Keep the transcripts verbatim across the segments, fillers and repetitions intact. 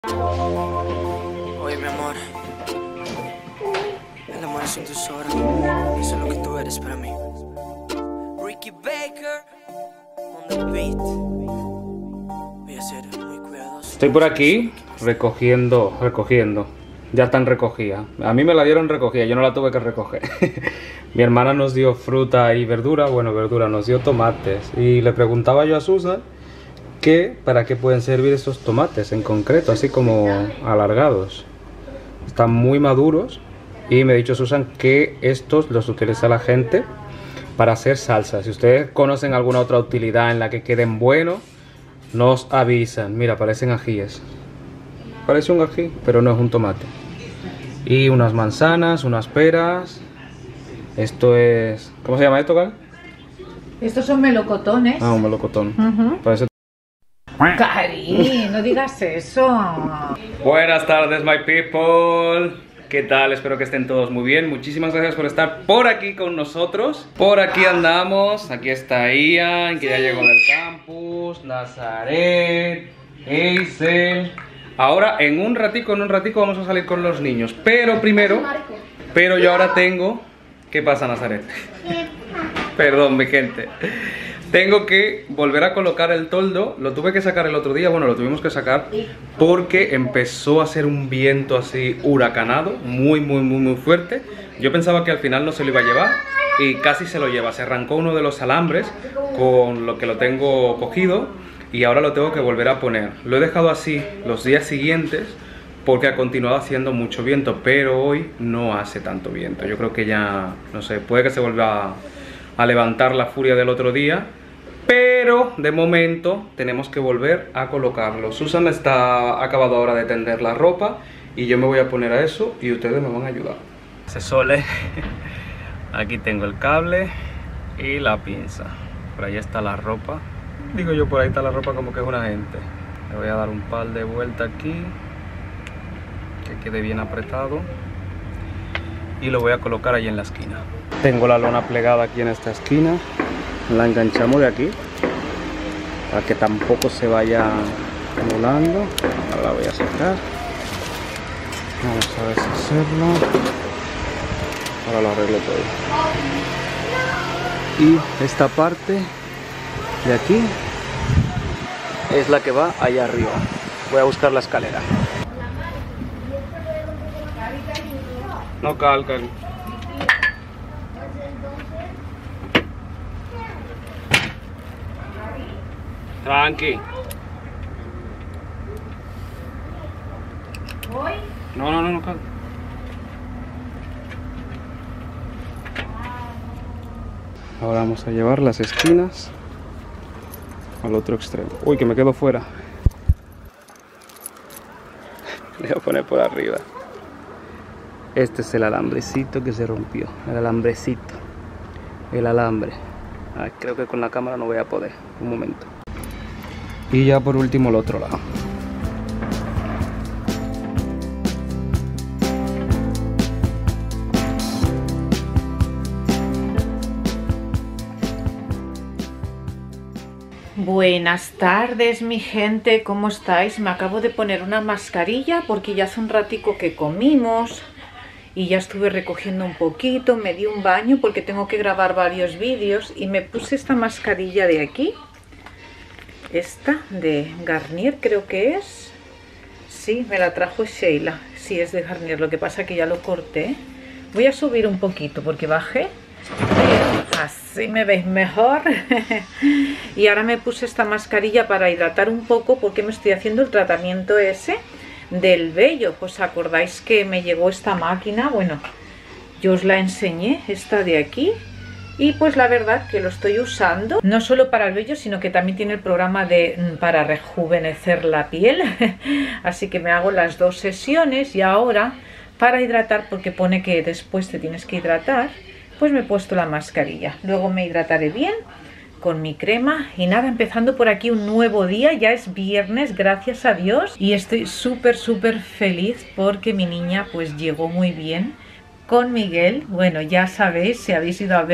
Oye, mi amor, el amor es un tesoro, y eso es lo que tú eres para mí. Ricky Baker, on the beat. Voy a ser muy cuidadoso. Estoy por aquí recogiendo, recogiendo. Ya están recogidas. A mí me la dieron recogida, yo no la tuve que recoger. Mi hermana nos dio fruta y verdura, bueno, verdura, nos dio tomates. Y le preguntaba yo a Susan que para qué pueden servir estos tomates en concreto, así como alargados. Están muy maduros y me ha dicho Susan que estos los utiliza la gente para hacer salsa. Si ustedes conocen alguna otra utilidad en la que queden buenos, nos avisan. Mira, parecen ajíes. Parece un ají, pero no es un tomate. Y unas manzanas, unas peras. Esto es... ¿Cómo se llama esto, Gal? Estos son melocotones. Ah, un melocotón. Uh-huh. Parece... Cari, no digas eso. Buenas tardes, my people. ¿Qué tal? Espero que estén todos muy bien. Muchísimas gracias por estar por aquí con nosotros. Por aquí andamos. Aquí está Ian, que ya llegó del campus. Nazaret, Eisel. Ahora, en un ratico, en un ratico vamos a salir con los niños. Pero primero, pero yo ahora tengo... ¿Qué pasa, Nazaret? Perdón, mi gente. Tengo que volver a colocar el toldo. Lo tuve que sacar el otro día. Bueno, lo tuvimos que sacar porque empezó a hacer un viento así huracanado, muy, muy, muy, muy fuerte. Yo pensaba que al final no se lo iba a llevar y casi se lo lleva. Se arrancó uno de los alambres con lo que lo tengo cogido y ahora lo tengo que volver a poner. Lo he dejado así los días siguientes porque ha continuado haciendo mucho viento, pero hoy no hace tanto viento. Yo creo que ya, no sé, puede que se vuelva a, a levantar la furia del otro día. Pero de momento tenemos que volver a colocarlo. Susan está acabado ahora de tender la ropa y yo me voy a poner a eso y ustedes me van a ayudar. Se sole. Aquí tengo el cable y la pinza. Por ahí está la ropa. Digo yo, por ahí está la ropa como que es una gente. Le voy a dar un par de vueltas aquí, que quede bien apretado, y lo voy a colocar ahí en la esquina. Tengo la lona plegada aquí en esta esquina. La enganchamos de aquí para que tampoco se vaya volando. Ahora la voy a sacar. Vamos a deshacerlo. Ahora lo arreglo todo. Y esta parte de aquí es la que va allá arriba. Voy a buscar la escalera. No calcan. Tranqui. ¿Voy? No, no, no, no calca. Ahora vamos a llevar las esquinas al otro extremo. Uy, que me quedo fuera. Le voy a poner por arriba. Este es el alambrecito que se rompió. El alambrecito. El alambre. Ay, creo que con la cámara no voy a poder. Un momento. Y ya por último el otro lado. Buenas tardes, mi gente, ¿cómo estáis? Me acabo de poner una mascarilla porque ya hace un ratico que comimos y ya estuve recogiendo un poquito, me di un baño porque tengo que grabar varios vídeos y me puse esta mascarilla de aquí, esta de Garnier creo que es, sí, me la trajo Sheila, sí es de Garnier, lo que pasa que ya lo corté. Voy a subir un poquito porque bajé. Así me veis mejor. Y ahora me puse esta mascarilla para hidratar un poco porque me estoy haciendo el tratamiento ese del vello. ¿Os acordáis que me llegó esta máquina? Bueno, yo os la enseñé, esta de aquí. Y pues la verdad que lo estoy usando, no solo para el vello, sino que también tiene el programa de para rejuvenecer la piel. Así que me hago las dos sesiones y ahora para hidratar, porque pone que después te tienes que hidratar, pues me he puesto la mascarilla. Luego me hidrataré bien con mi crema y nada, empezando por aquí un nuevo día. Ya es viernes, gracias a Dios, y estoy súper súper feliz porque mi niña pues llegó muy bien con Miguel. Bueno, ya sabéis, si habéis ido a ver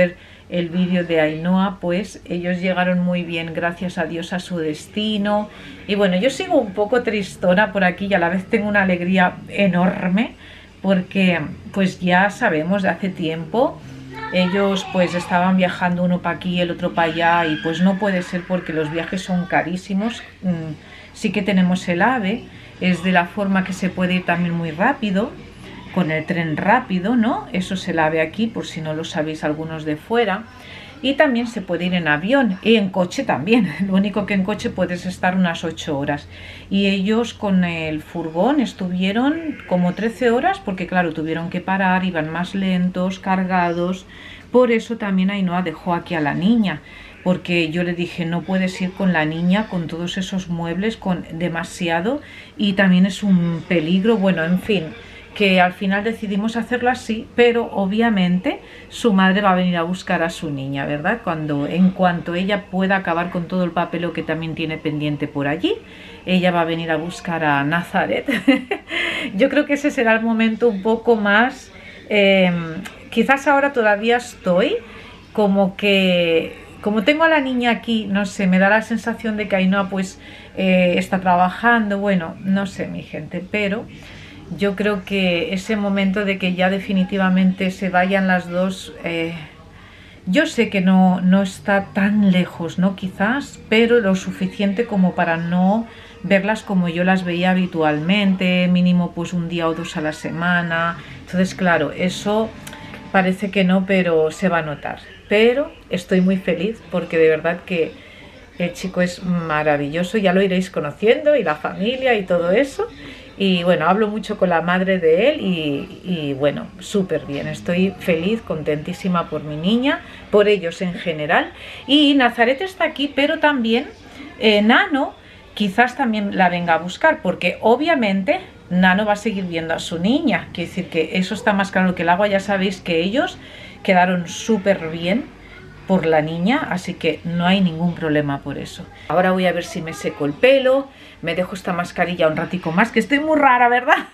el vídeo de Ainhoa, pues ellos llegaron muy bien, gracias a Dios, a su destino. Y bueno, yo sigo un poco tristona por aquí y a la vez tengo una alegría enorme, porque pues ya sabemos de hace tiempo, ellos pues estaban viajando uno para aquí, el otro para allá, y pues no puede ser porque los viajes son carísimos. Sí que tenemos el AVE, es de la forma que se puede ir también muy rápido, con el tren rápido, ¿no? Eso es el AVE aquí, por si no lo sabéis algunos de fuera. Y también se puede ir en avión y en coche también. Lo único que en coche puedes estar unas ocho horas. Y ellos con el furgón estuvieron como trece horas, porque claro, tuvieron que parar, iban más lentos, cargados. Por eso también Ainhoa dejó aquí a la niña, porque yo le dije, no puedes ir con la niña con todos esos muebles, con demasiado, y también es un peligro. Bueno, en fin, que al final decidimos hacerlo así, pero obviamente su madre va a venir a buscar a su niña, ¿verdad? Cuando, en cuanto ella pueda acabar con todo el papeleo que también tiene pendiente por allí, ella va a venir a buscar a Nazaret. Yo creo que ese será el momento un poco más, eh, quizás ahora todavía estoy como que, como tengo a la niña aquí, no sé, me da la sensación de que Ainhoa pues eh, está trabajando, bueno, no sé mi gente, pero yo creo que ese momento de que ya definitivamente se vayan las dos, eh, yo sé que no, no está tan lejos, ¿no? Quizás, pero lo suficiente como para no verlas como yo las veía habitualmente, mínimo pues un día o dos a la semana. Entonces, claro, eso parece que no, pero se va a notar. Pero estoy muy feliz porque de verdad que el chico es maravilloso, ya lo iréis conociendo, y la familia y todo eso. Y bueno, hablo mucho con la madre de él y, y bueno, súper bien. Estoy feliz, contentísima por mi niña, por ellos en general. Y Nazaret está aquí, pero también eh, Nano quizás también la venga a buscar, porque obviamente Nano va a seguir viendo a su niña. Quiere decir que eso está más claro que el agua. Ya sabéis que ellos quedaron súper bien por la niña, así que no hay ningún problema por eso. Ahora voy a ver si me seco el pelo, me dejo esta mascarilla un ratico más, que estoy muy rara, ¿verdad?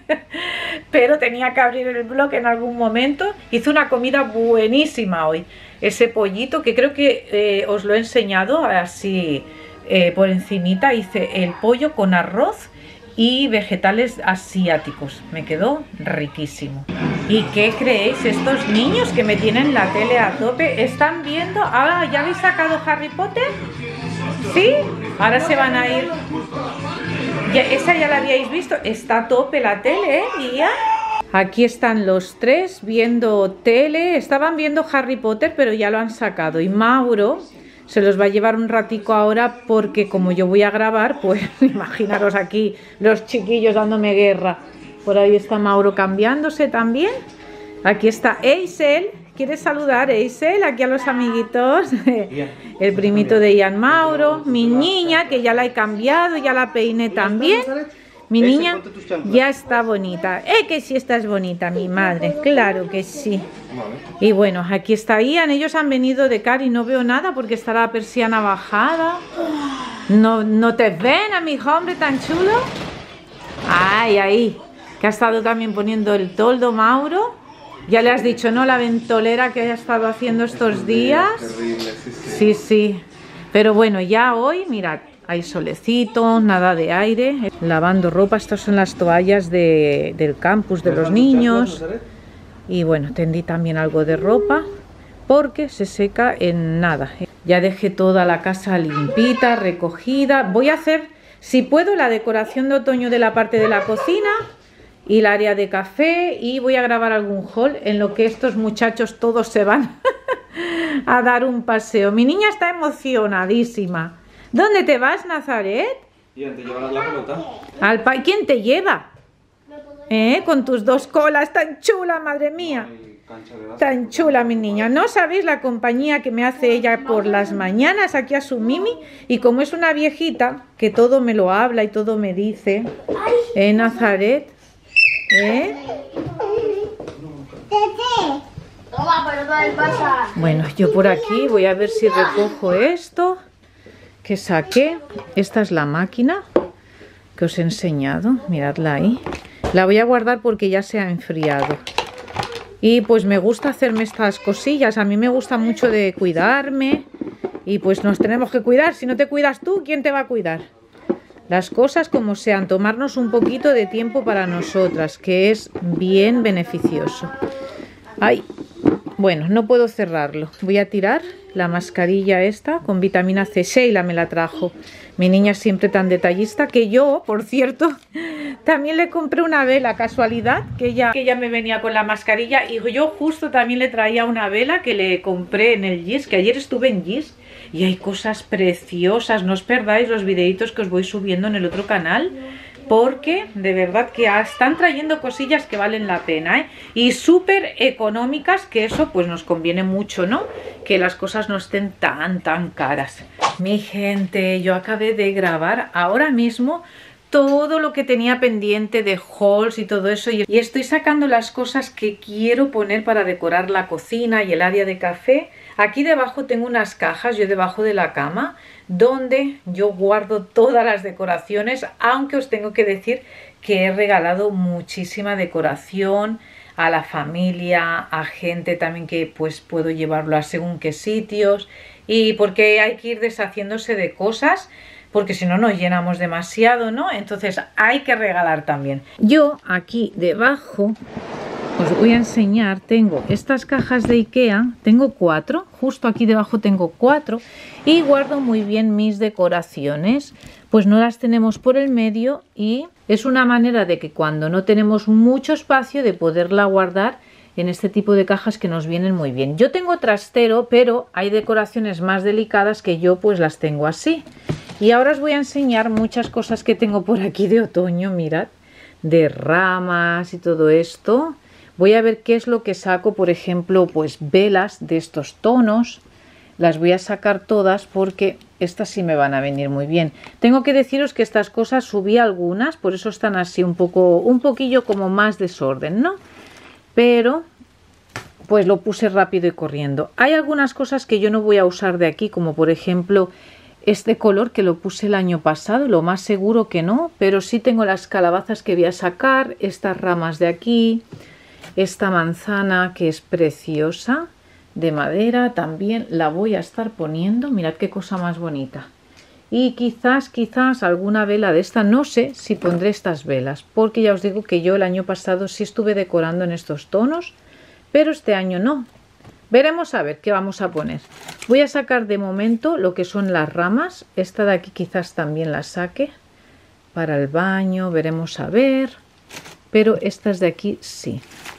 Pero tenía que abrir el blog en algún momento. Hice una comida buenísima hoy, ese pollito que creo que eh, os lo he enseñado así eh, por encimita. Hice el pollo con arroz y vegetales asiáticos, me quedó riquísimo. ¿Y qué creéis? Estos niños que me tienen la tele a tope, están viendo. Ah, ¿ya habéis sacado Harry Potter? ¿Sí? Ahora se van a ir. Ya, esa ya la habíais visto. Está a tope la tele, ¿eh, Lía? Aquí están los tres viendo tele. Estaban viendo Harry Potter, pero ya lo han sacado. Y Mauro se los va a llevar un ratico ahora, porque como yo voy a grabar, pues imaginaros aquí los chiquillos dándome guerra. Por ahí está Mauro cambiándose también. Aquí está Eisel. ¿Quieres saludar, Eisel? Aquí a los amiguitos. El primito de Ian Mauro. Mi niña, que ya la he cambiado, ya la peiné también. Mi niña ya está bonita. ¡Eh, que sí estás bonita, mi madre! Claro que sí. Y bueno, aquí está Ian. Ellos han venido de cara y no veo nada porque está la persiana bajada. ¿No, no te ven a mi hombre tan chulo? ¡Ay, ahí! Que ha estado también poniendo el toldo Mauro. Ya le has dicho, ¿no? La ventolera que haya estado haciendo estos días. Terrible, sí, sí. Sí, sí. Pero bueno, ya hoy, mirad, hay solecito, nada de aire. Lavando ropa, estas son las toallas de, del campus de los niños. Y bueno, tendí también algo de ropa porque se seca en nada. Ya dejé toda la casa limpita, recogida. Voy a hacer, si puedo, la decoración de otoño de la parte de la cocina y el área de café, y voy a grabar algún haul en lo que estos muchachos todos se van a dar un paseo. Mi niña está emocionadísima. ¿Dónde te vas, Nazaret? ¿Quién te lleva la pelota? Al pa ¿Quién te lleva? ¿Eh? Con tus dos colas tan chula, madre mía. Tan chula, mi niña. No sabéis la compañía que me hace ella por las mañanas aquí a su Mimi. Y como es una viejita que todo me lo habla y todo me dice, ¿eh, Nazaret? ¿Eh? Bueno, yo por aquí voy a ver si recojo esto que saqué. Esta es la máquina que os he enseñado. Miradla ahí. La voy a guardar porque ya se ha enfriado. Y pues me gusta hacerme estas cosillas. A mí me gusta mucho de cuidarme. Y pues nos tenemos que cuidar. Si no te cuidas tú, ¿quién te va a cuidar? Las cosas como sean, tomarnos un poquito de tiempo para nosotras, que es bien beneficioso. Ay, bueno, no puedo cerrarlo. Voy a tirar la mascarilla esta con vitamina C. Sheila me la trajo. Mi niña es siempre tan detallista, que yo, por cierto, también le compré una vela, casualidad, que ella, que ella me venía con la mascarilla. Y yo justo también le traía una vela que le compré en el Gis, que ayer estuve en Gis. Y hay cosas preciosas. No os perdáis los videitos que os voy subiendo en el otro canal, porque de verdad que están trayendo cosillas que valen la pena, ¿eh? Y súper económicas, que eso pues nos conviene mucho, ¿no? Que las cosas no estén tan, tan caras. Mi gente, yo acabé de grabar ahora mismo todo lo que tenía pendiente de hauls y todo eso. Y estoy sacando las cosas que quiero poner para decorar la cocina y el área de café. Aquí debajo tengo unas cajas, yo debajo de la cama, donde yo guardo todas las decoraciones, aunque os tengo que decir que he regalado muchísima decoración a la familia, a gente también que pues puedo llevarlo a según qué sitios, y porque hay que ir deshaciéndose de cosas, porque si no nos llenamos demasiado, ¿no? Entonces hay que regalar también. Yo aquí debajo os voy a enseñar, tengo estas cajas de Ikea, tengo cuatro, justo aquí debajo tengo cuatro, y guardo muy bien mis decoraciones, pues no las tenemos por el medio y es una manera de que cuando no tenemos mucho espacio de poderla guardar en este tipo de cajas que nos vienen muy bien. Yo tengo trastero, pero hay decoraciones más delicadas que yo pues las tengo así. Y ahora os voy a enseñar muchas cosas que tengo por aquí de otoño, mirad, de ramas y todo esto. Voy a ver qué es lo que saco, por ejemplo, pues velas de estos tonos. Las voy a sacar todas porque estas sí me van a venir muy bien. Tengo que deciros que estas cosas subí algunas, por eso están así un poco, un poquillo como más desorden, ¿no? Pero pues lo puse rápido y corriendo. Hay algunas cosas que yo no voy a usar de aquí, como por ejemplo este color que lo puse el año pasado, lo más seguro que no, pero sí tengo las calabazas que voy a sacar, estas ramas de aquí. Esta manzana que es preciosa, de madera, también la voy a estar poniendo. Mirad qué cosa más bonita. Y quizás, quizás alguna vela de esta. No sé si pondré estas velas, porque ya os digo que yo el año pasado sí estuve decorando en estos tonos, pero este año no. Veremos a ver qué vamos a poner. Voy a sacar de momento lo que son las ramas. Esta de aquí quizás también la saque para el baño, veremos a ver. Pero estas de aquí sí.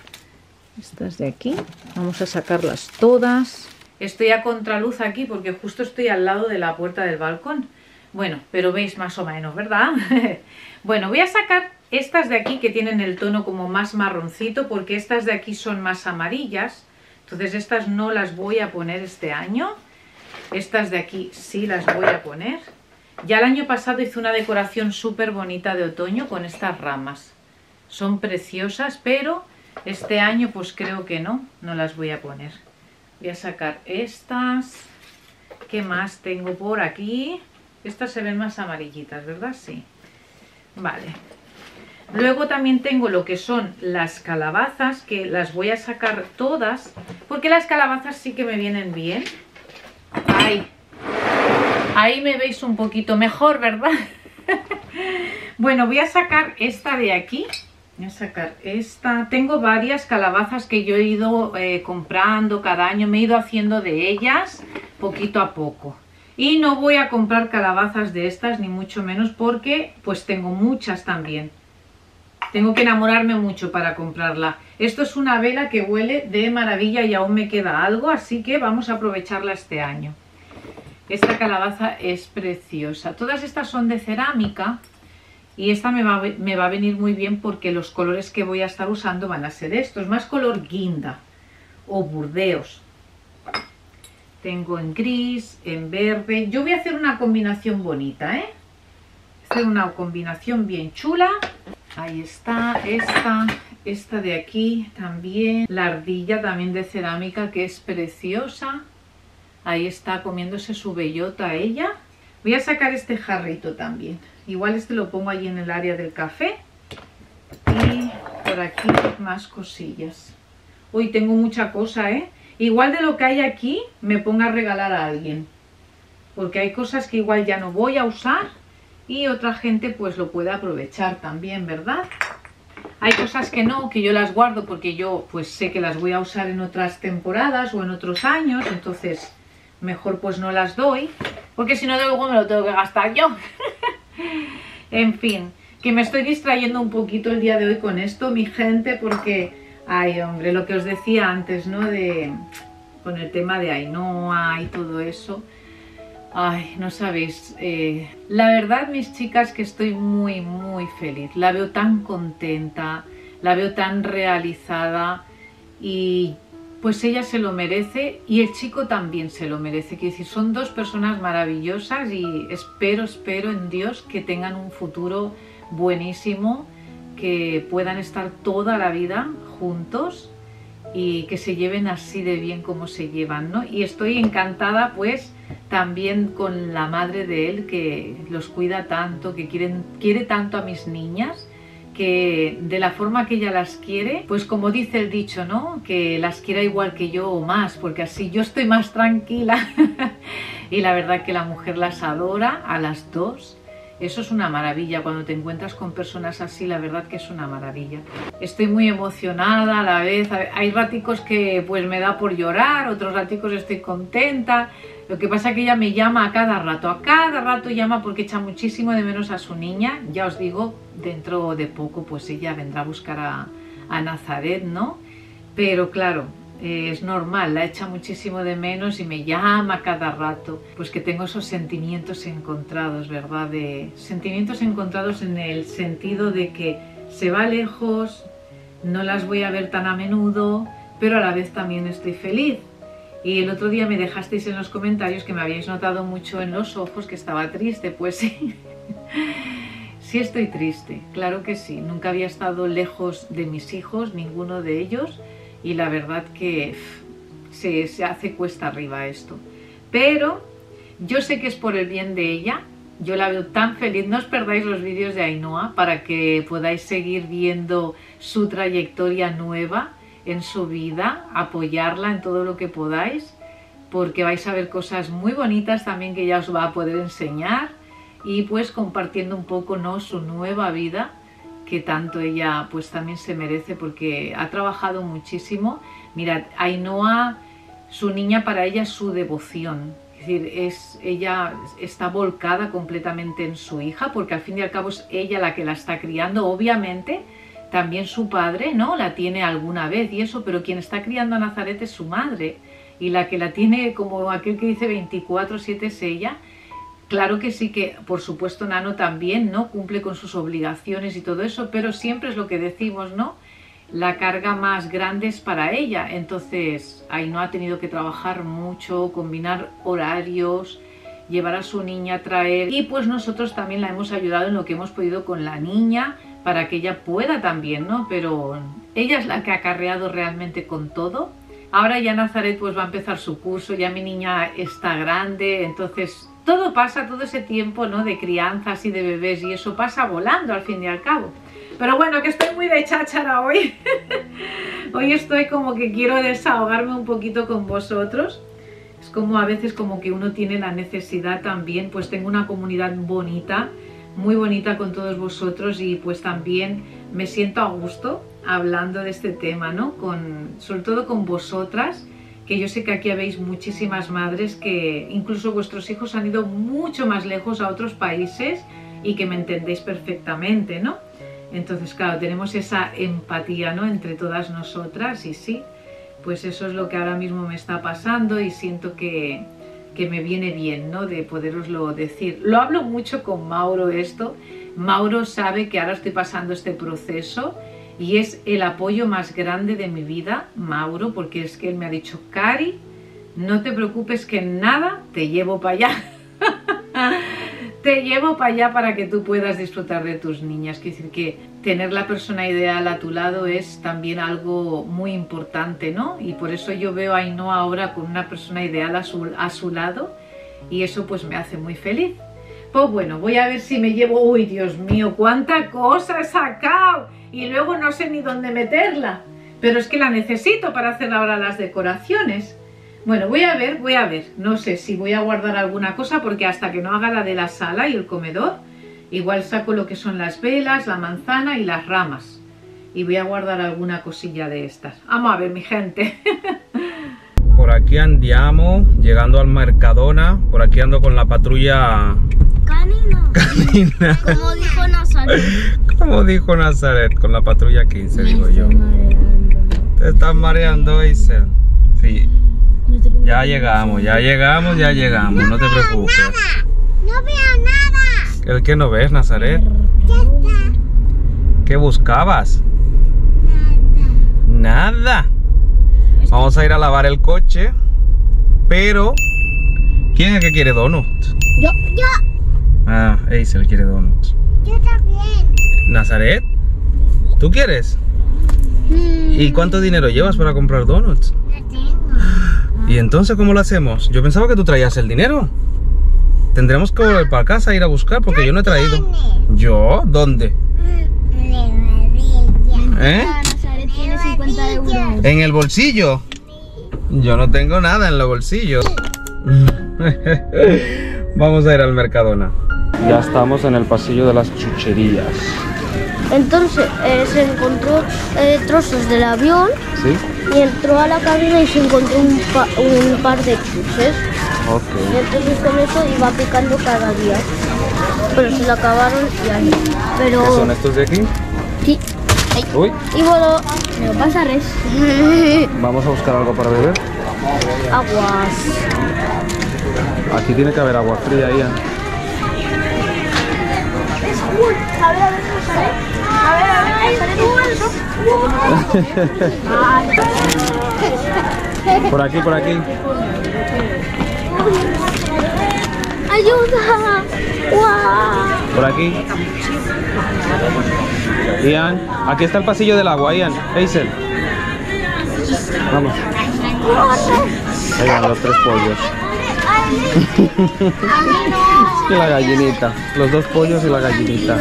Estas de aquí, vamos a sacarlas todas. Estoy a contraluz aquí porque justo estoy al lado de la puerta del balcón. Bueno, pero veis más o menos, ¿verdad? Bueno, voy a sacar estas de aquí que tienen el tono como más marroncito, porque estas de aquí son más amarillas. Entonces estas no las voy a poner este año. Estas de aquí sí las voy a poner. Ya el año pasado hice una decoración súper bonita de otoño con estas ramas. Son preciosas, pero este año pues creo que no, no las voy a poner. Voy a sacar estas. ¿Qué más tengo por aquí? Estas se ven más amarillitas, ¿verdad? Sí. Vale. Luego también tengo lo que son las calabazas, que las voy a sacar todas, porque las calabazas sí que me vienen bien. Ahí. Ahí me veis un poquito mejor, ¿verdad? Bueno, voy a sacar esta de aquí. Voy a sacar esta. Tengo varias calabazas que yo he ido eh, comprando cada año. Me he ido haciendo de ellas poquito a poco. Y no voy a comprar calabazas de estas, ni mucho menos, porque pues tengo muchas también. Tengo que enamorarme mucho para comprarla. Esto es una vela que huele de maravilla y aún me queda algo, así que vamos a aprovecharla este año. Esta calabaza es preciosa. Todas estas son de cerámica. Y esta me va, me va a venir muy bien porque los colores que voy a estar usando van a ser estos. Más color guinda o burdeos. Tengo en gris, en verde. Yo voy a hacer una combinación bonita, ¿eh? Hacer una combinación bien chula. Ahí está, esta, esta de aquí también. La ardilla también de cerámica que es preciosa. Ahí está comiéndose su bellota ella. Voy a sacar este jarrito también. Igual este lo pongo allí en el área del café. Y por aquí más cosillas. Uy, tengo mucha cosa, ¿eh? Igual de lo que hay aquí, me ponga a regalar a alguien. Porque hay cosas que igual ya no voy a usar y otra gente pues lo puede aprovechar también, ¿verdad? Hay cosas que no, que yo las guardo porque yo pues sé que las voy a usar en otras temporadas o en otros años, entonces mejor pues no las doy, porque si no luego me lo tengo que gastar yo. En fin, que me estoy distrayendo un poquito el día de hoy con esto, mi gente, porque, ay hombre, lo que os decía antes, ¿no? De, con el tema de Ainhoa y todo eso. Ay, no sabéis, eh, la verdad, mis chicas, que estoy muy, muy feliz. La veo tan contenta, la veo tan realizada y pues ella se lo merece y el chico también se lo merece. Quiero decir, son dos personas maravillosas y espero, espero en Dios que tengan un futuro buenísimo, que puedan estar toda la vida juntos y que se lleven así de bien como se llevan, ¿no? Y estoy encantada pues también con la madre de él, que los cuida tanto, que quieren, quiere tanto a mis niñas, que de la forma que ella las quiere, pues como dice el dicho, ¿no? Que las quiera igual que yo o más, porque así yo estoy más tranquila. Y la verdad que la mujer las adora a las dos. Eso es una maravilla, cuando te encuentras con personas así, la verdad que es una maravilla. Estoy muy emocionada a la vez, hay raticos que pues me da por llorar, otros raticos estoy contenta. Lo que pasa es que ella me llama a cada rato, a cada rato llama porque echa muchísimo de menos a su niña. Ya os digo, dentro de poco pues ella vendrá a buscar a, a Nazaret, ¿no? Pero claro, eh, es normal, la echa muchísimo de menos y me llama cada rato. Pues que tengo esos sentimientos encontrados, ¿verdad? De, sentimientos encontrados en el sentido de que se va lejos, no las voy a ver tan a menudo, pero a la vez también estoy feliz. Y el otro día me dejasteis en los comentarios que me habíais notado mucho en los ojos que estaba triste. Pues sí, sí estoy triste, claro que sí. Nunca había estado lejos de mis hijos, ninguno de ellos. Y la verdad que se, se hace cuesta arriba esto. Pero yo sé que es por el bien de ella. Yo la veo tan feliz. No os perdáis los vídeos de Ainhoa para que podáis seguir viendo su trayectoria nueva en su vida, apoyarla en todo lo que podáis, porque vais a ver cosas muy bonitas también que ella os va a poder enseñar y pues compartiendo un poco, ¿no?, su nueva vida, que tanto ella pues también se merece porque ha trabajado muchísimo. Mirad, Ainhoa, su niña para ella es su devoción, es decir, es, ella está volcada completamente en su hija porque al fin y al cabo es ella la que la está criando, obviamente. También su padre, ¿no?, la tiene alguna vez y eso, pero quien está criando a Nazaret es su madre y la que la tiene, como aquel que dice veinticuatro siete, es ella. Claro que sí que, por supuesto, Nano también, ¿no?, cumple con sus obligaciones y todo eso, pero siempre es lo que decimos, ¿no?, la carga más grande es para ella. Entonces, Ainhoa ha tenido que trabajar mucho, combinar horarios, llevar a su niña a traer, y pues nosotros también la hemos ayudado en lo que hemos podido con la niña, para que ella pueda también, ¿no? Pero ella es la que ha acarreado realmente con todo. Ahora ya Nazaret pues va a empezar su curso, ya mi niña está grande, entonces todo pasa, todo ese tiempo, ¿no?, de crianzas y de bebés, y eso pasa volando al fin y al cabo. Pero bueno, que estoy muy de cháchara hoy. Hoy estoy como que quiero desahogarme un poquito con vosotros. Es como a veces como que uno tiene la necesidad también, pues tengo una comunidad bonita, muy bonita con todos vosotros y pues también me siento a gusto hablando de este tema, ¿no? Con, sobre todo con vosotras, que yo sé que aquí habéis muchísimas madres que incluso vuestros hijos han ido mucho más lejos a otros países y que me entendéis perfectamente, ¿no? Entonces, claro, tenemos esa empatía, ¿no?, entre todas nosotras y sí, pues eso es lo que ahora mismo me está pasando y siento que... que me viene bien, ¿no?, de poderoslo decir. Lo hablo mucho con Mauro esto. Mauro sabe que ahora estoy pasando este proceso y es el apoyo más grande de mi vida, Mauro, porque es que él me ha dicho, Cari, no te preocupes que nada, te llevo para allá. Te llevo para allá para que tú puedas disfrutar de tus niñas. Quiere decir que tener la persona ideal a tu lado es también algo muy importante, ¿no? Y por eso yo veo a Ainhoa ahora con una persona ideal a su, a su lado y eso pues me hace muy feliz. Pues bueno, voy a ver si me llevo... Uy, Dios mío, cuánta cosa he sacado y luego no sé ni dónde meterla. pero es que la necesito para hacer ahora las decoraciones. Bueno, voy a ver, voy a ver. No sé si voy a guardar alguna cosa porque hasta que no haga la de la sala y el comedor, igual saco lo que son las velas, la manzana y las ramas. Y voy a guardar alguna cosilla de estas. Vamos a ver, mi gente. Por aquí andiamo, llegando al Mercadona. Por aquí ando con la patrulla Canina. canina. Como dijo Nazaret. Como dijo Nazaret, con la patrulla quince, digo yo. ¿Te estás mareando, Isel? Sí. Ya llegamos, ya llegamos, ya llegamos. No te preocupes. No veo nada. ¿El que no ves, Nazaret? ¿Qué está? ¿Qué buscabas? Nada. Nada. Vamos a ir a lavar el coche. Pero ¿quién es el que quiere donuts? Yo, yo, Ah, Isel quiere donuts. yo también. ¿Nazaret? ¿Tú quieres? Mm, ¿Y cuánto dinero llevas para comprar donuts? no tengo. ¿Y entonces cómo lo hacemos? Yo pensaba que tú traías el dinero. Tendremos que volver para casa a ir a buscar porque yo no he traído. ¿Yo? ¿Dónde? ¿Eh? Nazaret tiene cincuenta euros. ¿En el bolsillo? Yo no tengo nada en los bolsillos. Vamos a ir al Mercadona. Ya estamos en el pasillo de las chucherías. Entonces eh, se encontró eh, trozos del avión ¿Sí? y entró a la cabina y se encontró un, pa- un par de chuches. Ok. Y entonces con eso iba picando cada día. Pero se lo acabaron y ahí. Pero. ¿Qué son estos de aquí? Sí. Ay. Uy, Y bueno, me pasa res. vamos a buscar algo para beber. Aguas. Aquí tiene que haber agua fría, Ian. A ver, a ver, Nazaret. A ver, a ver, Nazaret. Por aquí, por aquí. ¡Ayuda! ¡Guau! Por aquí. Ian, aquí está el pasillo del agua, Ian. Hazel. Vamos. Ahí van los tres pollos. Y la gallinita. Los dos pollos y la gallinita.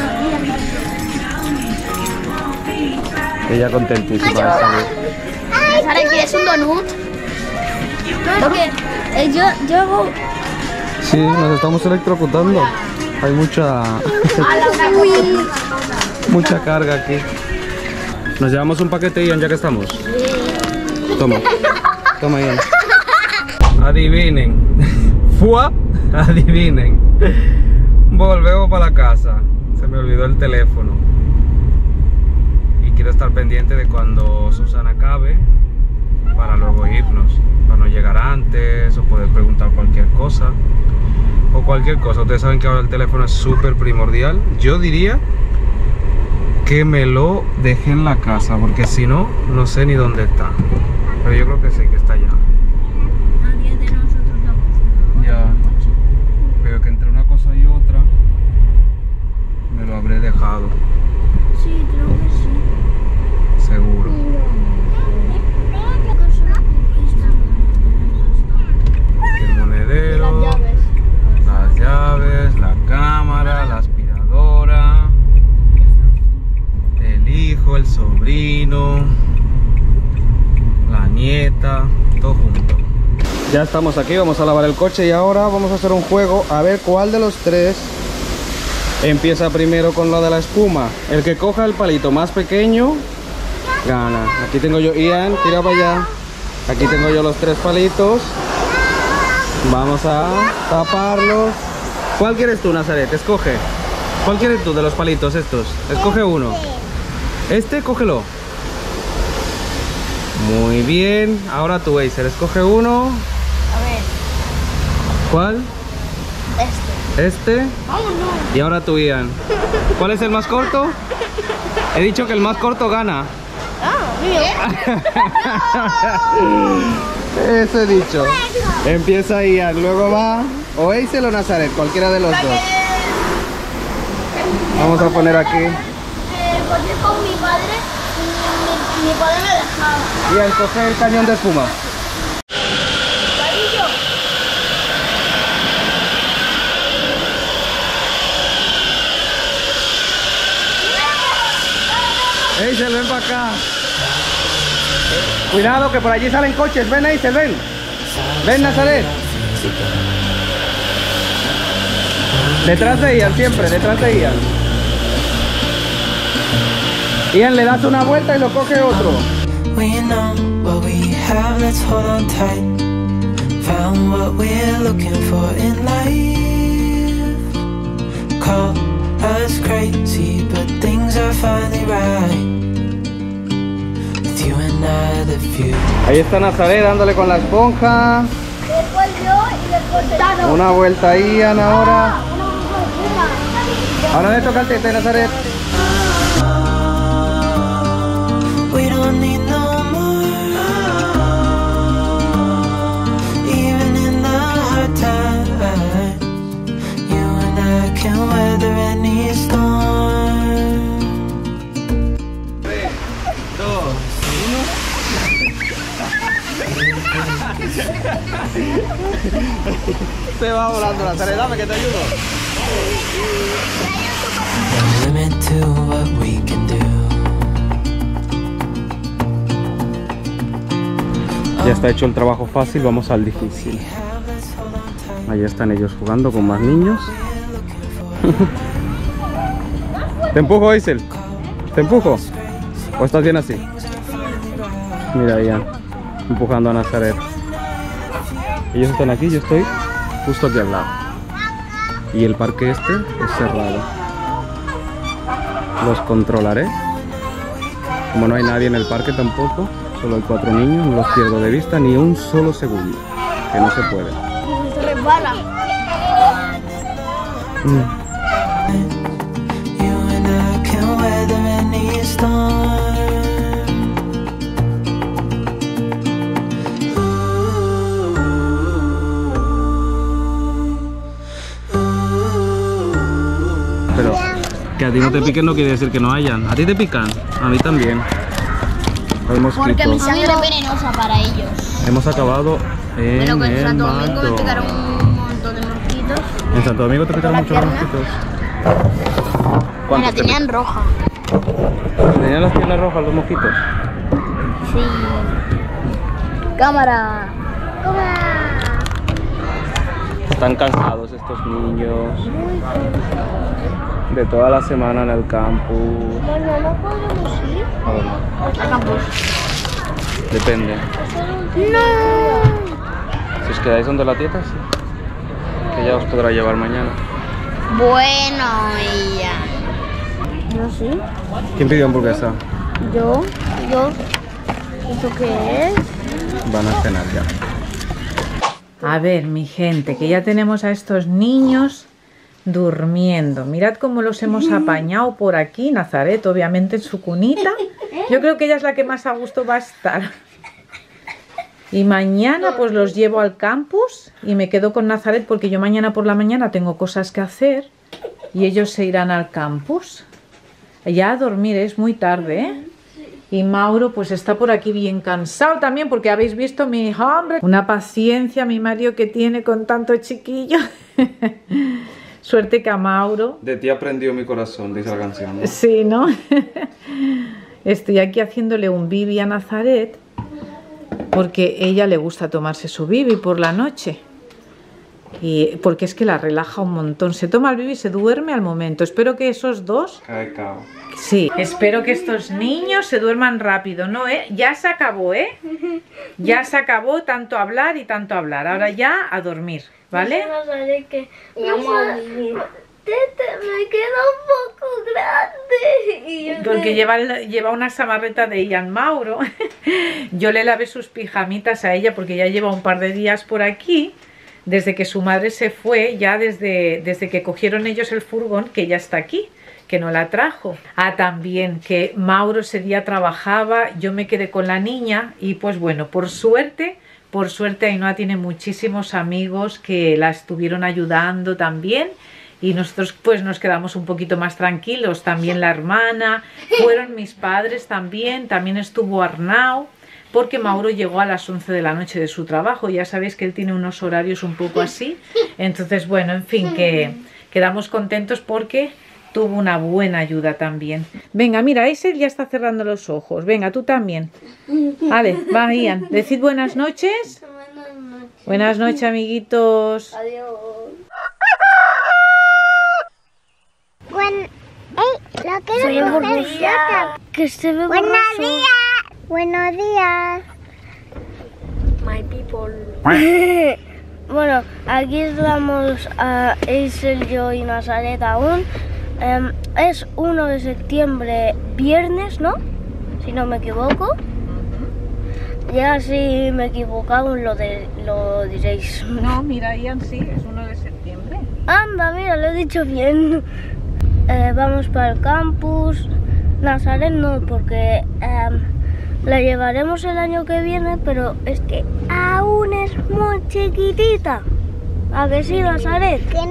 Ella contentísima de salir. Nazaret, ¿quieres un donut? No, es que eh, yo, yo hago... Sí, nos estamos electrocutando. Hay mucha mucha carga aquí. Nos llevamos un paquete, Ian, ya que estamos. Toma. Toma, Ian. Adivinen. Fua. Adivinen. Volvemos para la casa. Se me olvidó el teléfono. Y quiero estar pendiente de cuando Susana acabe para luego irnos. Para no llegar antes o poder preguntar cualquier cosa. O cualquier cosa. Ustedes saben que ahora el teléfono es súper primordial. Yo diría que me lo dejé en la casa, porque si no, no sé ni dónde está. Pero yo creo que sí, que está allá. Nadie de nosotros lo ha Ya. Pero que entre una cosa y otra me lo habré dejado, Sí, creo que sí. seguro. El monedero, Las llaves. las llaves, la cámara, la aspiradora, el hijo, el sobrino, la nieta, todo junto. Ya estamos aquí, vamos a lavar el coche y ahora vamos a hacer un juego a ver cuál de los tres empieza primero con lo de la espuma. El que coja el palito más pequeño gana. Aquí tengo yo, Ian, tira para allá. Aquí tengo yo los tres palitos. Vamos a taparlos. ¿Cuál quieres tú, Nazaret? Escoge. ¿Cuál quieres tú de los palitos estos? Escoge uno. Este, cógelo. Muy bien. Ahora tú, Acer, escoge uno. A ver, ¿Cuál? este. Este. Y ahora tú, Ian. ¿Cuál es el más corto? He dicho que el más corto gana. Ah, mío. Eso he dicho. Empieza Ian, luego va o Acer o Nazaret, cualquiera de los dos. Vamos a poner aquí. Eh, porque con mi padre, mi, mi padre me dejaba. Ian, coge el cañón de espuma. Cariño. Acer, ven para acá. Cuidado que por allí salen coches. Ven, Aisel, ven. Ven, Nazaret. Detrás de Ian, siempre, detrás de Ian. Ian, le das una vuelta y lo coge otro. We know what we have, let's hold on tight. Found what we're looking for in life. Call us crazy, but things are finally right. With you and I, the future. Ahí está Nazaret dándole con la esponja. Después yo y después Tano. Una vuelta a Ian ahora. Ahora le toca al tete, Nazaret. We don't need no more. Even in the hard times, you and I can weather any storm. tres, dos, uno. Se va volando, Nazaret, dame que te ayudo. No limit to what we can do. Ya está hecho el trabajo fácil, vamos al difícil. Ahí están ellos jugando con más niños. ¿Te empujo, Aisel? ¿Te empujo? ¿O estás bien así? Mira, ya empujando a Nazaret. Ellos están aquí, yo estoy justo aquí al lado. Y el parque este es cerrado. Los controlaré. Como no hay nadie en el parque tampoco, solo hay cuatro niños, no los pierdo de vista ni un solo segundo, que no se puede. Resbala. Mm. You and I can weather any storm. Pero que a ti no te piquen no quiere decir que no hayan. ¿A ti te pican? A mí también. Hay mosquitos. Porque mi sangre es venenosa para ellos. Hemos acabado en Pero que en el Santo Domingo me Mato. picaron un montón de mosquitos. ¿En Santo Domingo te picaron la muchos pierna. mosquitos? Me ¿Cuántos la te tenían roja. picaron? ¿Tenían las piernas rojas los mosquitos? Sí. Cámara. Cámara. Están cansados estos niños de toda la semana en el campus. Mañana podemos ir A ver, al campus. depende. No. Si os quedáis donde la tieta, sí. Que ya os podrá llevar mañana. Bueno, ella. Yo sí. ¿Quién pidió hamburguesa? Yo. Yo. ¿Esto qué es? Van a cenar ya. A ver, mi gente, que ya tenemos a estos niños durmiendo. Mirad cómo los hemos apañado por aquí. Nazaret, obviamente, en su cunita. Yo creo que ella es la que más a gusto va a estar. Y mañana pues los llevo al campus y me quedo con Nazaret porque yo mañana por la mañana tengo cosas que hacer y ellos se irán al campus. Ya a dormir, es muy tarde, ¿eh? Y Mauro pues está por aquí bien cansado también porque habéis visto mi hija, hombre. Una paciencia mi marido que tiene con tanto chiquillo. Suerte que a Mauro. De ti aprendió mi corazón, dice la canción, ¿no? Sí, ¿no? Estoy aquí haciéndole un bibi a Nazaret porque ella le gusta tomarse su bibi por la noche. Y porque es que la relaja un montón. Se toma el bibi y se duerme al momento. Espero que esos dos... Cae cao. Sí, espero que estos niños se duerman rápido, ¿no? ¿Eh? Ya se acabó, ¿eh? Ya se acabó tanto hablar y tanto hablar. Ahora ya a dormir, ¿vale? Que Tete, me queda un poco grande. Y yo Porque que- lleva, el- lleva una samarreta de Ian Mauro. Yo le lavé sus pijamitas a ella porque ya lleva un par de días por aquí. Desde que su madre se fue, ya desde, desde que cogieron ellos el furgón, que ya está aquí, que no la trajo. Ah, también que Mauro ese día trabajaba, yo me quedé con la niña y pues bueno, por suerte, por suerte Ainhoa tiene muchísimos amigos que la estuvieron ayudando también. Y nosotros pues nos quedamos un poquito más tranquilos, también la hermana, fueron mis padres también, también estuvo Arnau, porque Mauro llegó a las once de la noche de su trabajo, ya sabéis que él tiene unos horarios un poco así, entonces bueno, en fin, que quedamos contentos porque tuvo una buena ayuda también. Venga, mira, ese ya está cerrando los ojos. Venga, tú también. Vale, va, Ian. Decid buenas noches. Buenas noches. Buenas noches, amiguitos. Adiós. Buen... ¡Ey! ¡Lo quiero Soy coger! borrosa. Que se ve ¡Buenos borroso. días! ¡Buenos días! My people. Bueno, aquí estamos a Aisel, yo y Nazaret aún. Em, es uno de septiembre, viernes, ¿no? Si no me equivoco. Ya si me he equivocado lo, de, lo diréis. No, mira, Ian, sí, es uno de septiembre. Anda, mira, lo he dicho bien. Eh, vamos para el campus. Nazaret no, porque em, la llevaremos el año que viene, pero es que aún es muy chiquitita. ¿A que sí, Nazaret? ¡Que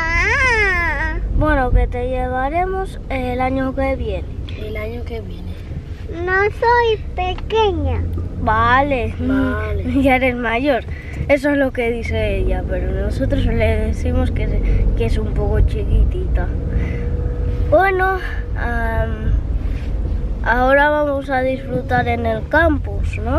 no! Bueno, que te llevaremos el año que viene. El año que viene. No soy pequeña. Vale, Vale. Ya eres mayor. Eso es lo que dice ella, pero nosotros le decimos que es, que es un poco chiquitita. Bueno, um, ahora vamos a disfrutar en el campus, ¿no?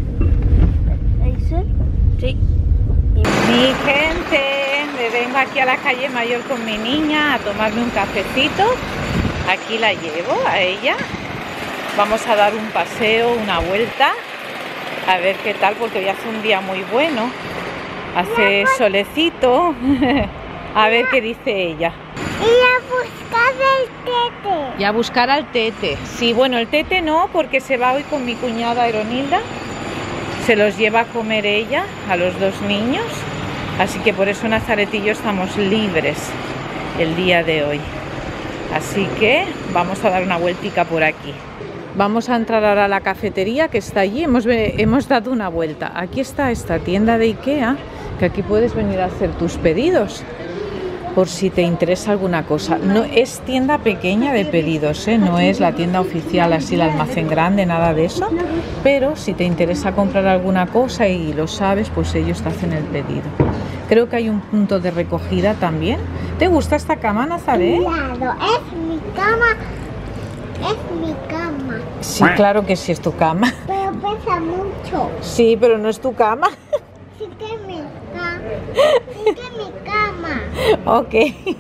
¿Aisel? Sí. Mi gente, me vengo aquí a la calle Mayor con mi niña a tomarme un cafecito. Aquí la llevo a ella. Vamos a dar un paseo, una vuelta, a ver qué tal, porque hoy hace un día muy bueno. Hace solecito. A ver qué dice ella. Y a buscar el tete. Y a buscar al tete. Sí, bueno, el tete no, porque se va hoy con mi cuñada Eronilda. Se los lleva a comer ella, a los dos niños. Así que por eso Nazaret y yo estamos libres el día de hoy. Así que vamos a dar una vueltica por aquí. Vamos a entrar ahora a la cafetería que está allí. Hemos, hemos dado una vuelta. Aquí está esta tienda de IKEA, que aquí puedes venir a hacer tus pedidos por si te interesa alguna cosa. No es tienda pequeña de pedidos, ¿eh? No es la tienda oficial, así el almacén grande, nada de eso. Pero si te interesa comprar alguna cosa y lo sabes, pues ellos te hacen el pedido. Creo que hay un punto de recogida también. ¿Te gusta esta cama, Nazaret? Claro, es mi cama. Es mi cama. Sí, claro que sí es tu cama. Pero pesa mucho. Sí, pero no es tu cama. Sí que es mi cama. Sí que es mi cama. Ok.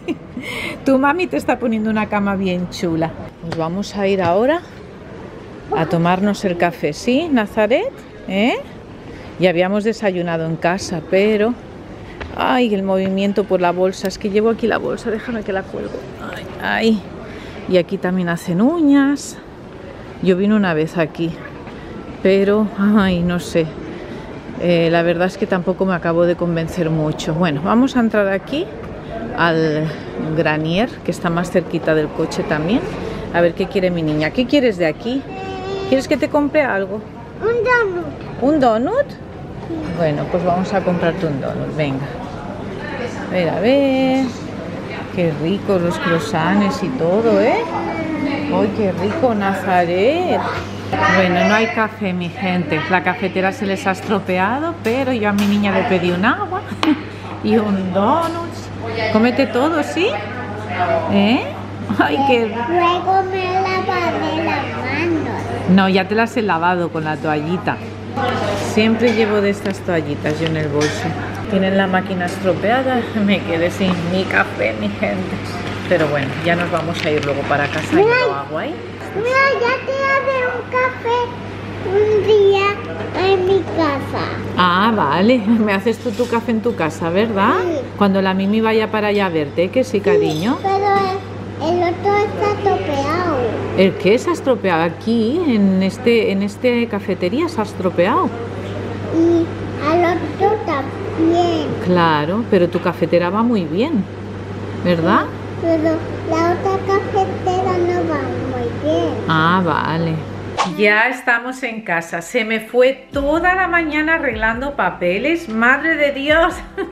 Tu mami te está poniendo una cama bien chula. Pues vamos a ir ahora a tomarnos el café, ¿sí, Nazaret? ¿Eh? Ya habíamos desayunado en casa, pero... Ay, el movimiento por la bolsa. Es que llevo aquí la bolsa, déjame que la cuelgo. Ay, ay. Y aquí también hacen uñas. Yo vine una vez aquí, pero, ay, no sé. Eh, la verdad es que tampoco me acabo de convencer mucho. Bueno, vamos a entrar aquí al Granier, que está más cerquita del coche también. A ver qué quiere mi niña. ¿Qué quieres de aquí? ¿Quieres que te compre algo? Un donut. ¿Un donut? Bueno, pues vamos a comprarte un donut, venga. A ver, a ver. Qué ricos los croissants y todo, ¿eh? ¡Ay, qué rico, Nazaret! Bueno, no hay café, mi gente. La cafetera se les ha estropeado, pero yo a mi niña le pedí un agua y un donut. Cómete todo, ¿sí? ¿Eh? ¡Ay, qué... Luego me lavaré las manos. No, ya te las he lavado con la toallita. Siempre llevo de estas toallitas yo en el bolso. Tienen la máquina estropeada, me quedé sin mi café, mi gente. Pero bueno, ya nos vamos a ir luego para casa y lo hago ahí. Mira, ya te haré un café un día en mi casa. Ah, vale. Me haces tú tu café en tu casa, ¿verdad? Sí. Cuando la Mimi vaya para allá a verte, que sí, cariño. Sí, pero el, el otro está estropeado. ¿El qué se ha estropeado? Aquí, en este, en este cafetería se ha estropeado. Y al otro también. Claro, pero tu cafetera va muy bien, ¿verdad? Pero la otra cafetera no va muy bien. Ah, vale. Ya estamos en casa. Se me fue toda la mañana arreglando papeles. ¡Madre de Dios!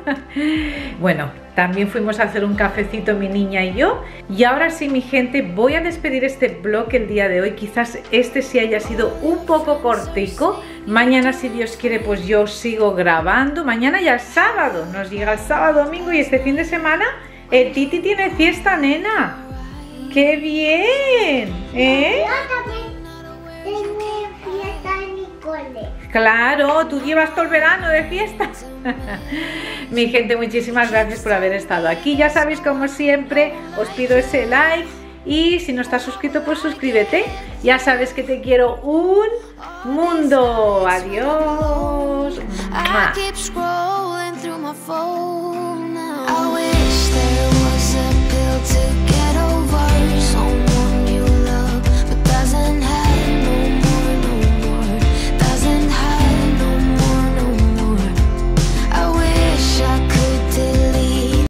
Bueno, también fuimos a hacer un cafecito mi niña y yo. Y ahora sí, mi gente, voy a despedir este vlog el día de hoy. Quizás este sí haya sido un poco cortico. Mañana, si Dios quiere, pues yo sigo grabando. Mañana ya es sábado. Nos llega el sábado, domingo y este fin de semana el Titi tiene fiesta, nena. ¡Qué bien! ¿Eh? Yo también tengo fiesta en mi cole. Claro, tú llevas todo el verano de fiestas. Mi gente, muchísimas gracias por haber estado aquí. Ya sabéis, como siempre, os pido ese like. Y si no estás suscrito, pues suscríbete. Ya sabes que te quiero un mundo. Adiós. I keep scrolling through my phone now. I wish there was a pill to get